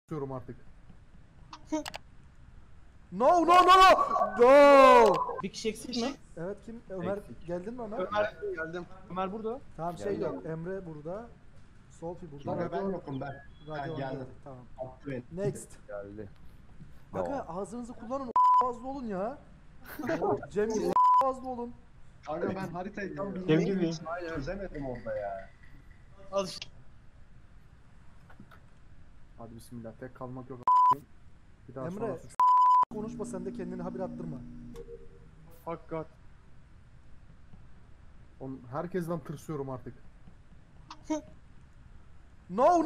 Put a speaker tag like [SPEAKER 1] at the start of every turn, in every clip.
[SPEAKER 1] istiyorum artık.
[SPEAKER 2] No.
[SPEAKER 3] Bir kişi eksik mi?
[SPEAKER 2] Evet kim? Ömer geldin mi Ömer?
[SPEAKER 3] Ömer geldim. Ömer burada.
[SPEAKER 2] Tamam
[SPEAKER 4] Geldim.
[SPEAKER 2] yok. Emre burada. Sofi burada.
[SPEAKER 4] Kanka ben yokum ben.
[SPEAKER 2] Radyo
[SPEAKER 4] geldim.
[SPEAKER 2] Tamam.
[SPEAKER 4] Attı beni.
[SPEAKER 2] Next.
[SPEAKER 4] Geldi.
[SPEAKER 2] Kanka ağzınızı kullanın. Fazla olun ya. Cem gibi fazla olun.
[SPEAKER 4] Kanka ben haritayı tam
[SPEAKER 3] Kim
[SPEAKER 4] bildiğim
[SPEAKER 3] gibi?
[SPEAKER 4] için çözemedim orada ya.
[SPEAKER 3] Al işte.
[SPEAKER 1] Hadi bismillah, tek kalmak yok. Bir daha
[SPEAKER 2] Emre
[SPEAKER 1] sonra suç.
[SPEAKER 2] konuşma, sen de kendini haber attırma.
[SPEAKER 3] Hakikat.
[SPEAKER 1] Oğlum, herkesten tırsıyorum artık.
[SPEAKER 2] No.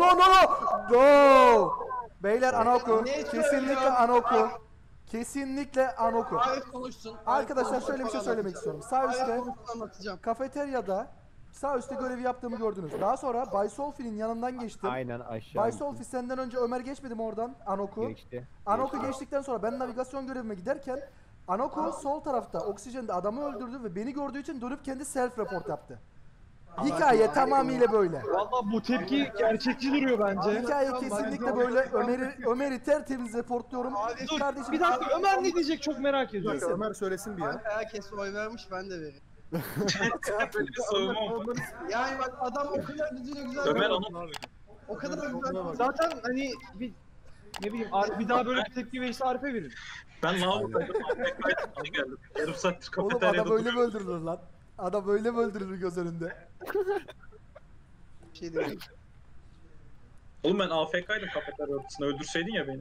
[SPEAKER 2] Beyler anaoku. Kesinlikle anaoku. Kesinlikle anaoku.
[SPEAKER 5] Arif konuşsun.
[SPEAKER 2] Arkadaşlar şöyle bir şey söylemek istiyorum. Sağ üstte
[SPEAKER 5] Anlatacağım.
[SPEAKER 2] kafeteryada sağ üstte görevi yaptığımı gördünüz. Daha sonra Bay Solfi'nin yanından geçtim.
[SPEAKER 6] Aynen aşağı.
[SPEAKER 2] Bay Solfi senden önce Ömer geçmedi mi oradan? Anoku.
[SPEAKER 6] Geçti.
[SPEAKER 2] Anoku geçtikten sonra ben navigasyon görevime giderken Anoku sol tarafta oksijende adamı öldürdü ve beni gördüğü için dönüp kendi self report yaptı. Hikaye tamamıyla böyle.
[SPEAKER 3] Valla bu tepki gerçekçi duruyor bence.
[SPEAKER 2] Hikaye kesinlikle böyle. Ömer'i tertemiz reportluyorum.
[SPEAKER 5] Dur,
[SPEAKER 2] Kardeşim
[SPEAKER 3] Bir dakika Ömer ne diyecek çok merak
[SPEAKER 1] Bir
[SPEAKER 3] ediyorum.
[SPEAKER 1] dakika, Ömer söylesin bir ya.
[SPEAKER 5] Kanka herkes oy vermiş, ben de vereyim.
[SPEAKER 7] Böyle bir savunma oldu.
[SPEAKER 5] Yani bak adam o kadar düzgün güzel.
[SPEAKER 7] Ömer
[SPEAKER 5] O kadar güzel.
[SPEAKER 3] Zaten hani bir ne bileyim bir daha böyle bir tepki verirse Arif'e verir.
[SPEAKER 7] Ben lavaboydum. Afk geldim. Yarım saattir
[SPEAKER 2] oğlum
[SPEAKER 7] kafeteryada
[SPEAKER 2] adam böyle mi
[SPEAKER 7] duruyorum.
[SPEAKER 2] öldürülür lan? Adam böyle mi öldürülür göz önünde?
[SPEAKER 5] Bir şey değil.
[SPEAKER 7] Oğlum ben AFK'ydım kafeterya ortasında. Öldürseydin ya beni.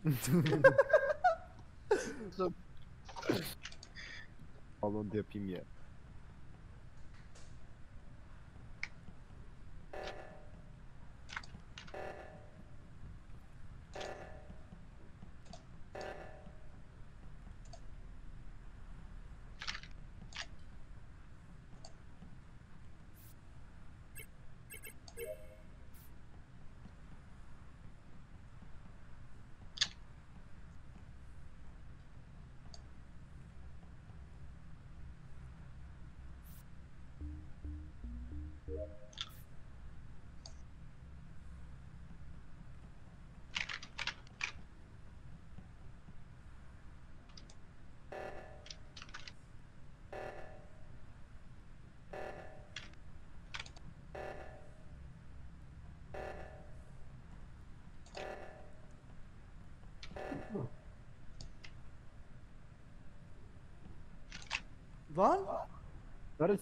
[SPEAKER 6] Balon da yapayım ya.
[SPEAKER 2] Lan
[SPEAKER 6] Sarı.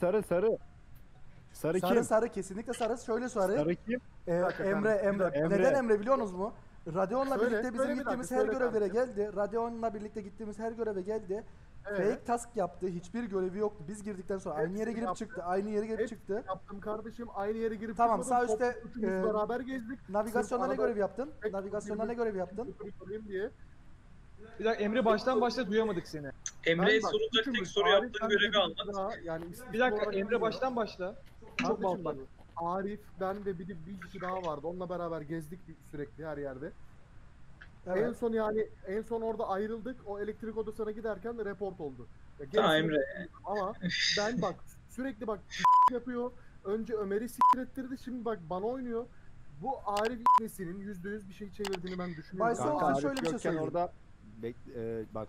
[SPEAKER 6] Sarı kim?
[SPEAKER 2] sarı kesinlikle sarı. Şöyle sarı.
[SPEAKER 6] Sarı kim?
[SPEAKER 1] dakika,
[SPEAKER 2] Emre.
[SPEAKER 6] Emre.
[SPEAKER 2] Neden Emre biliyor musunuz mu? Radeon'la
[SPEAKER 1] Söyle,
[SPEAKER 2] birlikte bizim
[SPEAKER 1] söyle bir
[SPEAKER 2] gittiğimiz
[SPEAKER 1] dakika,
[SPEAKER 2] her
[SPEAKER 1] söyle
[SPEAKER 2] görevlere
[SPEAKER 1] kanka.
[SPEAKER 2] geldi. Radeon'la birlikte gittiğimiz her göreve geldi. Fake task yaptı. Hiçbir görevi yoktu. Biz girdikten sonra aynı yere girip
[SPEAKER 1] yaptı.
[SPEAKER 2] çıktı. Aynı yere girip
[SPEAKER 1] Hepsini
[SPEAKER 2] çıktı.
[SPEAKER 1] Yaptım kardeşim, aynı yere girip
[SPEAKER 2] Tamam,
[SPEAKER 1] çıkmadım.
[SPEAKER 2] sağ üstte,
[SPEAKER 1] Üçümüz beraber gezdik.
[SPEAKER 2] Navigasyonda ne
[SPEAKER 1] Sırf
[SPEAKER 2] görev yaptın?
[SPEAKER 1] tek
[SPEAKER 2] Navigasyonda ne görev yaptın?
[SPEAKER 1] sorayım diye.
[SPEAKER 3] Bir dakika Emre baştan başla duyamadık seni.
[SPEAKER 7] Emre'ye
[SPEAKER 1] Ben bak,
[SPEAKER 7] sorulacak tek
[SPEAKER 1] üçümüz,
[SPEAKER 7] soru
[SPEAKER 1] Arif,
[SPEAKER 7] yaptığın
[SPEAKER 1] ben
[SPEAKER 7] görevi
[SPEAKER 1] de
[SPEAKER 7] anlat.
[SPEAKER 1] daha, yani
[SPEAKER 3] Bir dakika Emre baştan başla. Çok
[SPEAKER 1] Kardeşim
[SPEAKER 3] baltak.
[SPEAKER 1] bak, Arif, ben ve bir kişi daha vardı. Onunla beraber gezdik sürekli her yerde.
[SPEAKER 2] Evet.
[SPEAKER 1] En son orada ayrıldık. O elektrik odasına giderken report oldu. Ya
[SPEAKER 7] Tamam
[SPEAKER 1] gerisini-
[SPEAKER 7] Emre.
[SPEAKER 1] Ama ben bak sürekli bak yapıyor. Önce Ömer'i ettirdi. Şimdi bak bana oynuyor. Bu Arif İbnesi'nin %100 bir şey çevirdiğini ben düşünüyorum.
[SPEAKER 2] Bay
[SPEAKER 1] Kanka,
[SPEAKER 2] Solfi
[SPEAKER 6] Arif
[SPEAKER 2] şöyle bir şey
[SPEAKER 6] yokken
[SPEAKER 2] söyleyeyim.
[SPEAKER 6] orada bak.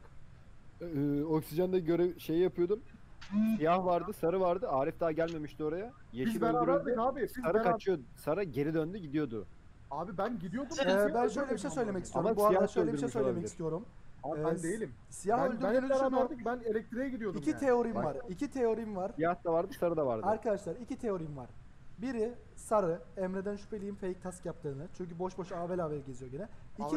[SPEAKER 6] Oksijende görev şey yapıyordum. Siyah vardı, sarı vardı. Arif daha gelmemişti oraya. Yeşil
[SPEAKER 1] Biz beraberdik
[SPEAKER 6] öldürüldü.
[SPEAKER 1] abi. Biz
[SPEAKER 6] Sarı kaçıyor. Sarı geri döndü gidiyordu.
[SPEAKER 1] Abi ben gidiyordum.
[SPEAKER 2] Ben şöyle bir şey söylemek istiyorum.
[SPEAKER 6] Ama
[SPEAKER 2] Bu arada
[SPEAKER 6] siyah
[SPEAKER 2] şöyle bir şey
[SPEAKER 6] öldürmüş
[SPEAKER 2] söylemek
[SPEAKER 6] olabilir.
[SPEAKER 2] istiyorum.
[SPEAKER 1] Abi ben değilim.
[SPEAKER 2] Siyah
[SPEAKER 1] Ben
[SPEAKER 2] öldürdüğünü düşünüyorum.
[SPEAKER 1] beraberdik. Ben elektriğe gidiyordum
[SPEAKER 2] İki
[SPEAKER 1] yani.
[SPEAKER 2] teorim
[SPEAKER 6] Bak.
[SPEAKER 2] var. İki teorim var.
[SPEAKER 6] Siyah da vardı, sarı da vardı.
[SPEAKER 2] Arkadaşlar iki teorim var. Biri sarı. Emre'den şüpheliyim fake task yaptığını. Çünkü boş boş avel geziyor gene.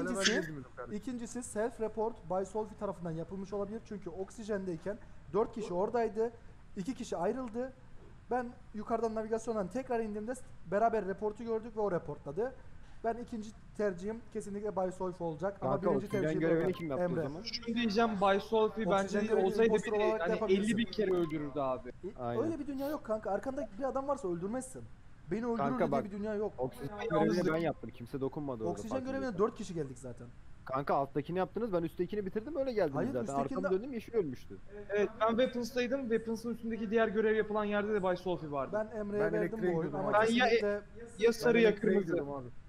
[SPEAKER 2] İkincisi self report Bay Solfi tarafından yapılmış olabilir. Çünkü oksijendeyken 4 kişi oradaydı. 2 kişi ayrıldı. Ben yukarıdan navigasyondan tekrar indiğimde beraber reportu gördük ve o reportladı. Ben ikinci tercihim kesinlikle Bay Solfi olacak. Ama
[SPEAKER 6] Kanka
[SPEAKER 2] birinci
[SPEAKER 6] oksijen
[SPEAKER 2] tercihim
[SPEAKER 6] görevini
[SPEAKER 2] Ömer.
[SPEAKER 6] kim yaptı o
[SPEAKER 2] Emre.
[SPEAKER 6] zaman?
[SPEAKER 3] Şunu diyeceğim Bay Solfi bence
[SPEAKER 2] Oksijen
[SPEAKER 3] değil,
[SPEAKER 2] görevini
[SPEAKER 3] olsaydı
[SPEAKER 2] impostor
[SPEAKER 3] beni
[SPEAKER 2] olarak da
[SPEAKER 3] hani
[SPEAKER 2] yapabilirsin.
[SPEAKER 3] 50 bin kere öldürürdü abi.
[SPEAKER 6] Aynen.
[SPEAKER 2] Öyle bir dünya yok kanka. Arkanda bir adam varsa öldürmezsin. Beni öldürür
[SPEAKER 6] Kanka
[SPEAKER 2] diye
[SPEAKER 6] bak,
[SPEAKER 2] bir dünya yok.
[SPEAKER 6] Oksijen
[SPEAKER 3] Yalnızlık.
[SPEAKER 6] görevini ben yaptım. Kimse dokunmadı orada.
[SPEAKER 2] Oksijen
[SPEAKER 6] farkındaysan.
[SPEAKER 2] görevine 4 kişi geldik zaten.
[SPEAKER 6] Kanka alttakini yaptınız, ben üsttekini bitirdim, öyle geldiniz
[SPEAKER 2] Hayır,
[SPEAKER 6] zaten.
[SPEAKER 2] üsttekinde-
[SPEAKER 6] Arkamı döndüm, yeşil ölmüştü.
[SPEAKER 3] Evet ben Weapons'taydım. Weapons'ın üstündeki diğer görev yapılan yerde de Bay Solfi vardı.
[SPEAKER 2] Ben Emre'ye
[SPEAKER 1] Ben
[SPEAKER 2] verdim
[SPEAKER 1] elektriğe
[SPEAKER 2] bu oyun
[SPEAKER 1] gidiyordum
[SPEAKER 2] ama
[SPEAKER 1] abi.
[SPEAKER 3] Ben ya-
[SPEAKER 2] kesinlikle
[SPEAKER 3] Ya sarı ya
[SPEAKER 1] elektriğe
[SPEAKER 3] kırmızı.
[SPEAKER 1] gidiyordum abi.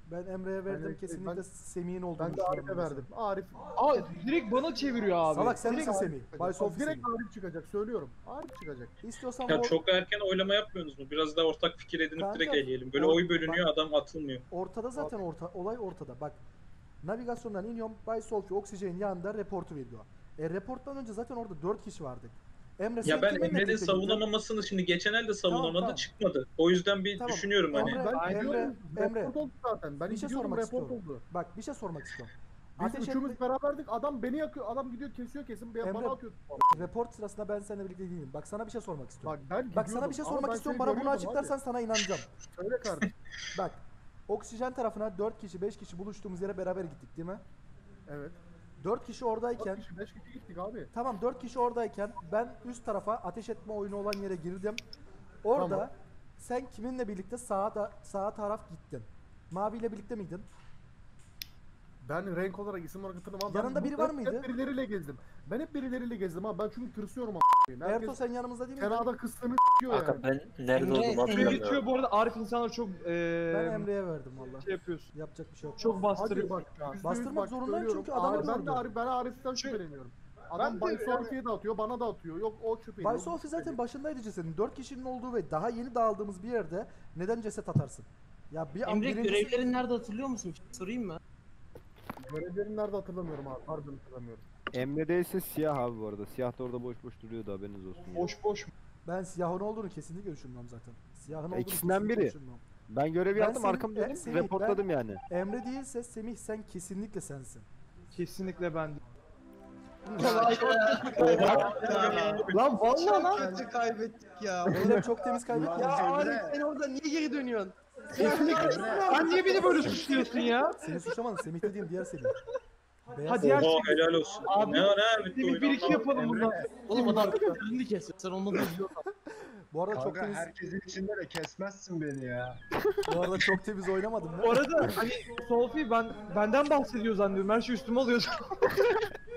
[SPEAKER 2] Ben Emre'ye verdim.
[SPEAKER 1] Ben-
[SPEAKER 2] Kesinlikle
[SPEAKER 1] ben-
[SPEAKER 2] Semih'in olduğunu
[SPEAKER 1] Ben de
[SPEAKER 2] düşünüyorum.
[SPEAKER 1] Arif'e verdim. Arif.
[SPEAKER 3] Aa direkt bana çeviriyor abi.
[SPEAKER 2] Salak sen
[SPEAKER 3] Direkt
[SPEAKER 2] misin Semih? Bay Sofi
[SPEAKER 1] Direkt
[SPEAKER 2] Semih.
[SPEAKER 1] Arif çıkacak söylüyorum. Arif çıkacak.
[SPEAKER 2] İstiyorsan
[SPEAKER 7] Ya
[SPEAKER 2] o
[SPEAKER 7] çok erken oylama yapmıyorsunuz mu? Biraz daha ortak fikir edinip
[SPEAKER 2] Kanka,
[SPEAKER 7] direkt eleyelim. Böyle
[SPEAKER 2] or-
[SPEAKER 7] oy bölünüyor, adam atılmıyor.
[SPEAKER 2] ortada zaten olay ortada. Bak navigasyondan iniyorum. Bay Solfi oksijenin yanında reportu veriyor. Reporttan önce zaten orada 4 kişi vardık. Emre sen
[SPEAKER 7] Ya ben
[SPEAKER 2] kiminle
[SPEAKER 7] Emre'nin
[SPEAKER 2] birlikte gittin?
[SPEAKER 7] savunamamasını şimdi geçen elde savunamadı
[SPEAKER 2] tamam.
[SPEAKER 7] çıkmadı. O yüzden bir
[SPEAKER 2] Tamam.
[SPEAKER 7] düşünüyorum hani.
[SPEAKER 2] Emre,
[SPEAKER 1] Ben
[SPEAKER 2] Emre,
[SPEAKER 1] gidiyorum.
[SPEAKER 2] Emre.
[SPEAKER 1] Report oldu zaten. Ben
[SPEAKER 2] Bir şey
[SPEAKER 1] gidiyorum
[SPEAKER 2] sormak
[SPEAKER 1] report
[SPEAKER 2] istiyorum.
[SPEAKER 1] oldu.
[SPEAKER 2] Bak bir şey sormak istiyorum.
[SPEAKER 1] Biz
[SPEAKER 2] Ateş
[SPEAKER 1] üçümüz
[SPEAKER 2] etme-
[SPEAKER 1] beraberdik. Adam beni yakıyor. Adam gidiyor kesiyor kesin.
[SPEAKER 2] Emre-
[SPEAKER 1] Bana atıyor.
[SPEAKER 2] Report sırasında ben seninle birlikte değilim. Bak sana bir şey sormak istiyorum.
[SPEAKER 1] Bak ben
[SPEAKER 2] Bak sana bir şey sormak istiyorum. Bana bunu açıklarsan sana inanacağım.
[SPEAKER 1] Söyle kardeşim.
[SPEAKER 2] Bak oksijen tarafına 4 kişi 5 kişi buluştuğumuz yere beraber gittik değil mi?
[SPEAKER 1] Evet.
[SPEAKER 2] 4 kişi oradayken
[SPEAKER 1] 4 kişi 5 kişi gittik abi.
[SPEAKER 2] tamam 4 kişi oradayken ben üst tarafa ateş etme oyunu olan yere girdim. Orada
[SPEAKER 1] Tamam.
[SPEAKER 2] sen kiminle birlikte sağa taraf gittin? Mavi ile birlikte miydin?
[SPEAKER 1] Ben renk olarak isim olarak hatırlamam.
[SPEAKER 2] Yanında biri var mıydı?
[SPEAKER 1] Hep birileriyle gezdim. Ben hep birileriyle gezdim abi. Ben çünkü tırsıyorum a**ayım.
[SPEAKER 2] Erto
[SPEAKER 1] Herkes
[SPEAKER 2] sen yanımızda değil miydin?
[SPEAKER 1] kenarda kıstığını s***yor
[SPEAKER 8] Kanka
[SPEAKER 1] yani.
[SPEAKER 8] ben nerede
[SPEAKER 5] Emre,
[SPEAKER 8] olduğumu
[SPEAKER 3] Süre
[SPEAKER 8] hatırlamıyorum.
[SPEAKER 3] bitiyor bu arada Arif insanlar çok
[SPEAKER 2] Ben Emre'ye verdim valla.
[SPEAKER 3] şey yapıyorsun.
[SPEAKER 2] Yapacak bir şey yok.
[SPEAKER 3] Çok
[SPEAKER 1] Hadi
[SPEAKER 3] bastırıyor.
[SPEAKER 1] bak. %100
[SPEAKER 2] Bastırmak
[SPEAKER 1] bak,
[SPEAKER 2] zorundayım
[SPEAKER 1] söylüyorum.
[SPEAKER 2] çünkü adamı
[SPEAKER 1] Ben de
[SPEAKER 2] gördüm.
[SPEAKER 1] ben Arif'ten şüpheleniyorum. Adam
[SPEAKER 3] Ben
[SPEAKER 1] Bay
[SPEAKER 3] de-
[SPEAKER 1] Sofi'ye de atıyor, bana da atıyor. Yok o şüpheliyor.
[SPEAKER 2] Bay
[SPEAKER 1] bu
[SPEAKER 2] Sofi zaten
[SPEAKER 1] şüpheli.
[SPEAKER 2] başındaydı cesedin. 4 kişinin olduğu ve daha yeni dağıldığımız bir yerde neden ceset atarsın? Ya bir an
[SPEAKER 5] Emre
[SPEAKER 2] birincisi-
[SPEAKER 5] görevlerin nerede hatırlıyor musun? Sorayım mı?
[SPEAKER 1] Görevlerini nerede hatırlamıyorum abi. Harbiden hatırlamıyorum.
[SPEAKER 6] Emre'deyse siyah abi bu arada. Siyah da orada boş boş duruyordu haberiniz olsun. ya.
[SPEAKER 3] Boş.
[SPEAKER 2] Ben siyahın olduğunu kesinlikle düşünmüyorum zaten. Siyahın olduğunu
[SPEAKER 6] İkisinden
[SPEAKER 2] kesinlikle
[SPEAKER 6] biri.
[SPEAKER 2] düşünmüyorum.
[SPEAKER 6] Ben görevi
[SPEAKER 2] Ben
[SPEAKER 6] yaptım
[SPEAKER 2] Semih-
[SPEAKER 6] arkam döndüm
[SPEAKER 2] Semih,
[SPEAKER 6] reportladım yani.
[SPEAKER 2] Emre değilse Semih sen kesinlikle sensin.
[SPEAKER 3] Kesinlikle ben.
[SPEAKER 5] Lan vallahi lan. Kötü kaybettik ya.
[SPEAKER 2] Beyler çok temiz kaybettik.
[SPEAKER 5] Ya
[SPEAKER 2] Ya.
[SPEAKER 5] Arif sen orada niye geri dönüyorsun?
[SPEAKER 3] Sen niye beni böyle suçluyorsun ya?
[SPEAKER 2] Seni suçlamadım. Semih dediğim diğer Semih. Beyaz
[SPEAKER 3] Hadi
[SPEAKER 2] Semih.
[SPEAKER 3] ya.
[SPEAKER 7] Oha helal olsun.
[SPEAKER 3] Abi,
[SPEAKER 7] ne bitti
[SPEAKER 3] Bir
[SPEAKER 7] oyun
[SPEAKER 3] iki
[SPEAKER 7] anlamadım.
[SPEAKER 3] yapalım bundan.
[SPEAKER 5] Oğlum adam elini kesiyor. Sen ondan
[SPEAKER 2] Bu arada çok
[SPEAKER 4] Kanka
[SPEAKER 2] temiz.
[SPEAKER 4] herkesin içinde de kesmezsin beni ya.
[SPEAKER 2] Bu arada çok temiz oynamadım
[SPEAKER 3] Bu
[SPEAKER 2] ben.
[SPEAKER 3] arada hani Solfi benden bahsediyor zannediyorum. Her şey üstüme alıyor.